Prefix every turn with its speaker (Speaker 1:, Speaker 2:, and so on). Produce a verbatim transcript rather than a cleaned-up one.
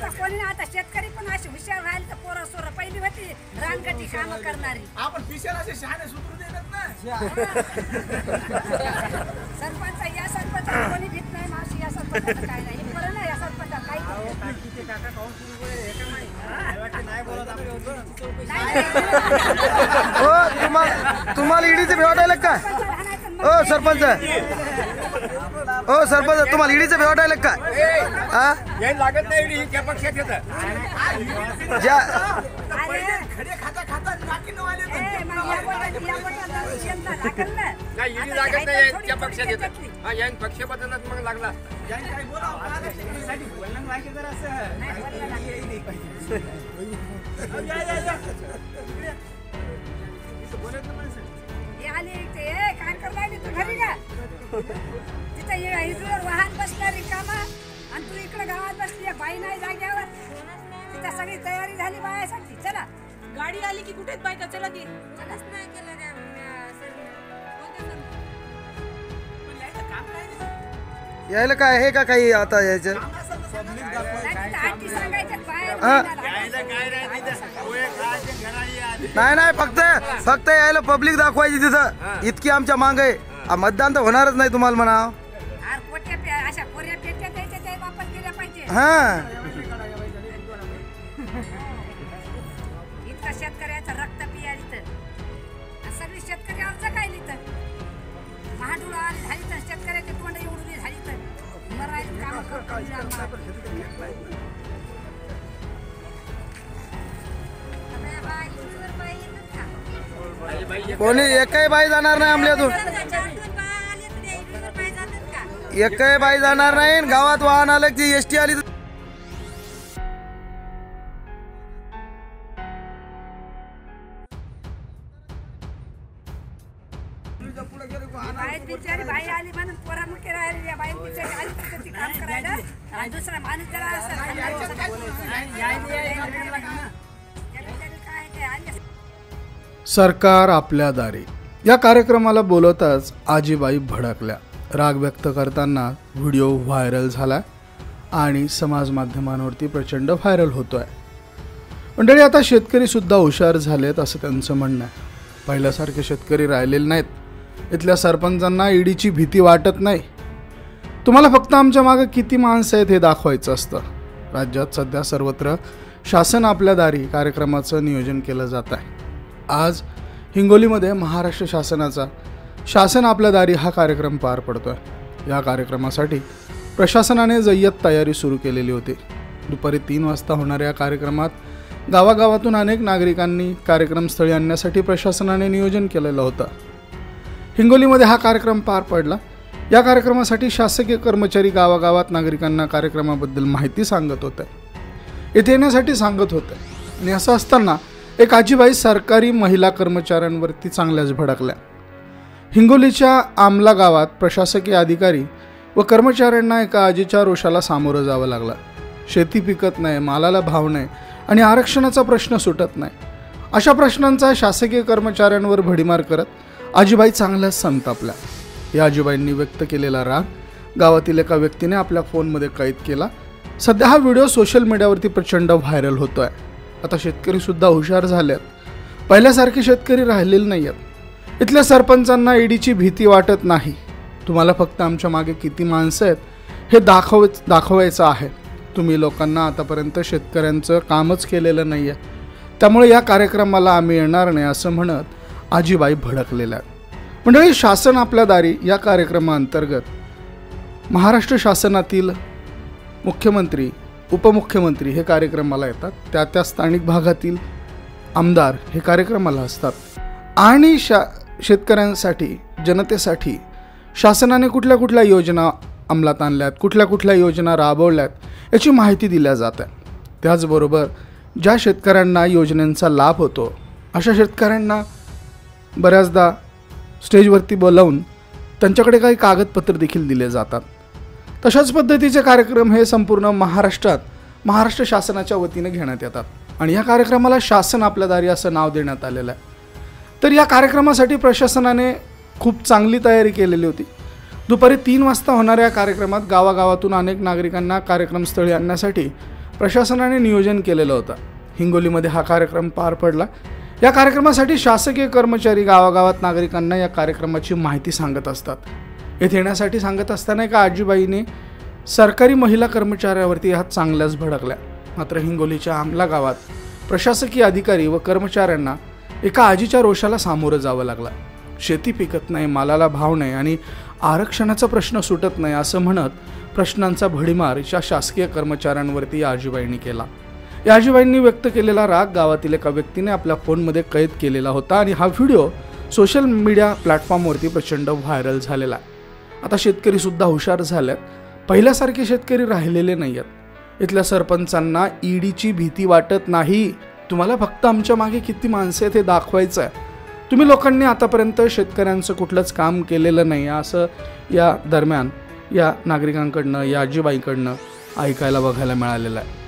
Speaker 1: आता कोणी आता शेतकरी पण अशी हुशार राहिले तर पोरं सोरं पहिली होती रानगटी कामं करणारी.
Speaker 2: आपण पिशेला असे शहाणे सुधरू देतात ना.
Speaker 1: सरपंच या सरपंच कोणी भीत नाही मावशी या सरपंचाचं काय नाही बरं ना या सरपंचा काही
Speaker 3: तुम्हाला ईडीचे भेट आले का ओ सरपंच ओ सरपंच तुम्हाला ईडीचे भेट आले का हा
Speaker 2: लागत नाही ईडी त्या पक्षात येतं
Speaker 3: ज्या
Speaker 2: खडे खाता खाता नाकी नवाले
Speaker 4: नाही ईडी लागत नाही त्या पक्षात येतं. हा यान पक्ष बदलत मग लागला
Speaker 2: यांनी काय बोलावं साठी बोलणं लागेल जरा असं या या या बोलत ना
Speaker 1: हे आली ते काय करायला तू घरी का तिथे इथून वाहन बसणारी कामा आणि तू इकडे गावात बसली बाई नाही जाग्यावर तिथे सगळी तयारी झाली बायासाठी. चला
Speaker 5: गाडी आली की कुठेच बायका चला की
Speaker 1: चलाच नाही केलं
Speaker 3: यायला काय आहे का काही आता यायचं नाही नाही फक्त फक्त यायला पब्लिक दाखवायची तिथं इतकी आमच्या मांग आहे. मतदान तर होणारच नाही तुम्हाला म्हणा. हा
Speaker 1: इतकं शेतकऱ्याचं रक्त पियाली तर सगळी शेतकऱ्यावर जगायली तर महाडुळा झाली तर शेतकऱ्याची तोंड उडली झाली तर मरायची काम
Speaker 3: कोणी एकही बाई जाणार नाही आमल्यातून एकही बाई जाणार नाही. गावात वाहन आलं की एसटी आली
Speaker 1: बिचारी बाई आली म्हणून पोरामुखे राहिली बाई बिचारी आली ती काम करायला आणि दुसरा माणूस त्याला
Speaker 6: सरकार आपल्या दारी या कार्यक्रमाला बोलवताच आजीबाई भडकल्या. राग व्यक्त करताना व्हिडिओ व्हायरल झाला आणि समाज माध्यमांवरती प्रचंड व्हायरल होतोय. मंडळी आता शेतकरी सुद्धा हुशार झालेत असं त्यांचं म्हणणं आहे. पहिल्यासारखे शेतकरी राहिलेले नाहीत. इथल्या सरपंचांना ईडीची भीती वाटत नाही. तुम्हाला फक्त आमच्या मागे किती माणसं आहेत हे दाखवायचं असतं. राज्यात सध्या सर्वत्र शासन आपल्या दारी कार्यक्रमाचं नियोजन केलं जात आहे. आज हिंगोलीमध्ये महाराष्ट्र शासनाचा शासन आपल्या दारी हा कार्यक्रम पार पडतोय. या कार्यक्रमासाठी प्रशासनाने जय्यत तयारी सुरू केलेली होती. दुपारी तीन वाजता होणाऱ्या या कार्यक्रमात गावागावातून अनेक नागरिकांनी कार्यक्रमस्थळी आणण्यासाठी प्रशासनाने नियोजन केलेलं होतं. हिंगोलीमध्ये हा कार्यक्रम पार पडला. या कार्यक्रमासाठी शासकीय कर्मचारी गावागावात नागरिकांना कार्यक्रमाबद्दल माहिती सांगत होते, येथे येण्यासाठी सांगत होते. आणि असं असताना एक आजीबाई सरकारी महिला कर्मचाऱ्यांवरती चांगल्याच भडकल्या. हिंगोलीच्या आमला गावात प्रशासकीय अधिकारी व कर्मचाऱ्यांना एका आजीच्या रोषाला सामोरं जावं लागलं. शेती पिकत नाही, मालाला भाव नाही आणि आरक्षणाचा प्रश्न सुटत नाही. अशा प्रश्नांचा शासकीय कर्मचाऱ्यांवर भडीमार करत आजीबाई चांगल्याच संतापल्या. या आजीबाईंनी व्यक्त केलेला राग गावातील एका व्यक्तीने आपल्या फोनमध्ये कैद केला. सध्या हा व्हिडिओ सोशल मीडियावरती प्रचंड व्हायरल होतोय. आता शेतकरी सुद्धा हुशार झालेत. पहिल्यासारखे शेतकरी राहिलेले नाहीत. इथल्या सरपंचांना ईडीची भीती वाटत नाही. तुम्हाला फक्त आमच्या मागे किती माणसं आहेत हे दाखव दाखवायचं आहे. तुम्ही लोकांना आतापर्यंत शेतकऱ्यांचं कामच केलेलं नाही आहे, त्यामुळे या कार्यक्रमाला आम्ही येणार नाही असं म्हणत आजीबाई भडकलेल्या आहेत. म्हणजे शासन आपल्या दारी या कार्यक्रमाअंतर्गत महाराष्ट्र शासनातील मुख्यमंत्री उपमुख्यमंत्री हे कार्यक्रमाला येतात. त्या त्या स्थानिक भागातील आमदार हे कार्यक्रमाला असतात. आणि शा शेतकऱ्यांसाठी जनतेसाठी शासनाने कुठल्या कुठल्या योजना अंमलात आणल्यात, कुठल्या कुठल्या योजना राबवल्यात याची माहिती दिल्या जाते. त्याचबरोबर ज्या शेतकऱ्यांना योजनांचा लाभ होतो अशा शेतकऱ्यांना बऱ्याचदा स्टेजवरती बोलावून त्यांच्याकडे काही कागदपत्र देखील दिले जातात. तशाच पद्धतीचे कार्यक्रम हे संपूर्ण महाराष्ट्रात महाराष्ट्र शासनाच्या वतीने घेण्यात येतात. आणि या कार्यक्रमाला शासन आपल्या दारी असं नाव देण्यात आलेलं आहे. तर या कार्यक्रमासाठी प्रशासनाने खूप चांगली तयारी केलेली होती. दुपारी तीन वाजता होणाऱ्या या कार्यक्रमात गावागावातून अनेक नागरिकांना कार्यक्रमस्थळी आणण्यासाठी प्रशासनाने नियोजन केलेलं होतं. हिंगोलीमध्ये हा कार्यक्रम पार पडला. या कार्यक्रमासाठी शासकीय कर्मचारी गावागावात नागरिकांना या कार्यक्रमाची माहिती सांगत असतात. येथे येण्यासाठी सांगत असताना एका आजीबाईने सरकारी महिला कर्मचाऱ्यावरती हात चांगल्याच भडकल्या. मात्र हिंगोलीच्या आमला गावात प्रशासकीय अधिकारी व कर्मचाऱ्यांना एका आजीच्या रोषाला सामोरं जावं लागलं. शेती पिकत नाही, मालाला भाव नाही आणि आरक्षणाचा प्रश्न सुटत नाही असं म्हणत प्रश्नांचा भडीमार या शासकीय कर्मचाऱ्यांवरती या आजीबाईंनी केला. या आजीबाईंनी व्यक्त केलेला राग गावातील एका व्यक्तीने आपल्या फोनमध्ये कैद केलेला होता आणि हा व्हिडिओ सोशल मीडिया प्लॅटफॉर्मवरती प्रचंड व्हायरल झालेला आहे. आता शेतकरी सुद्धा हुशार झाल्यात. पहिल्यासारखे शेतकरी राहिलेले नाही आहेत. इथल्या सरपंचांना ईडीची भीती वाटत नाही. तुम्हाला फक्त आमच्या मागे किती माणसं आहेत हे दाखवायचं आहे. तुम्ही लोकांनी आतापर्यंत शेतकऱ्यांचं कुठलंच काम केलेलं नाही असं या दरम्यान या नागरिकांकडनं, या आजीबाईंकडनं ऐकायला बघायला मिळालेलं आहे.